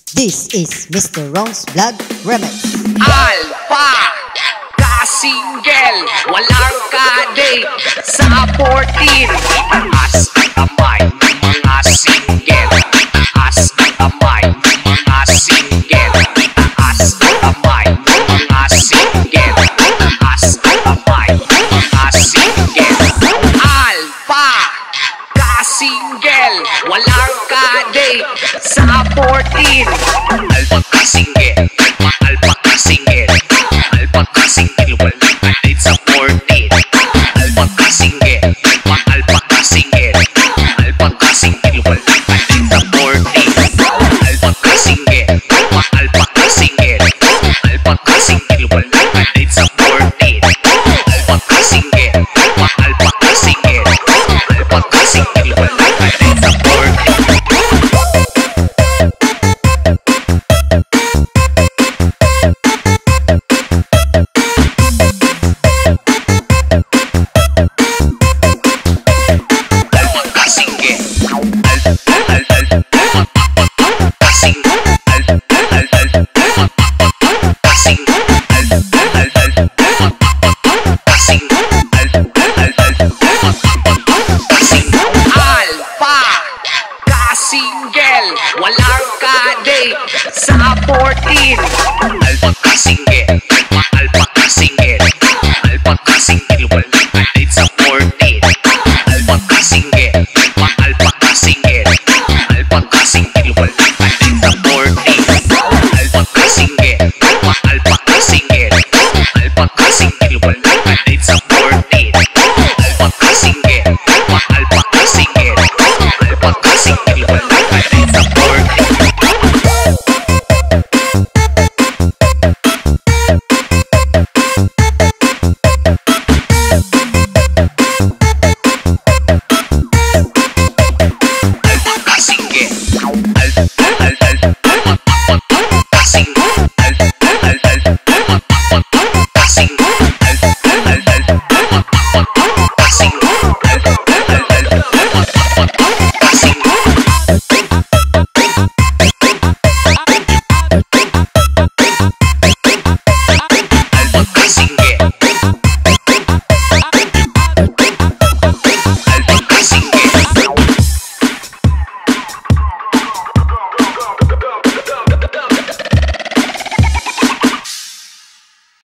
This is Mr. Ronz Vlog Remix. Alpha, ka-single, walang ka-date sa 14. Taas ang kamay, mga single. Taas ang kamay, mga single. Taas ang kamay, mga single. Taas ang kamay, mga single. Alpha, ka-single, walang ka-date sa 14. Alpha ka-single, alpha ka-single. Alpha ka-single, walang ka-date sa 14. Alpha ka-single, alpha ka-single. Alpha ka-single, walang ka-date sa 14. Alpha ka-single, alpha ka-single. Alpha ka-single, walang ka-date sa 14. Alpha ka-single, alpha ka-single. Alpha ka-single, walang ka-date sa 14. Single, walang ka-date sa 14. Alpha ka-single.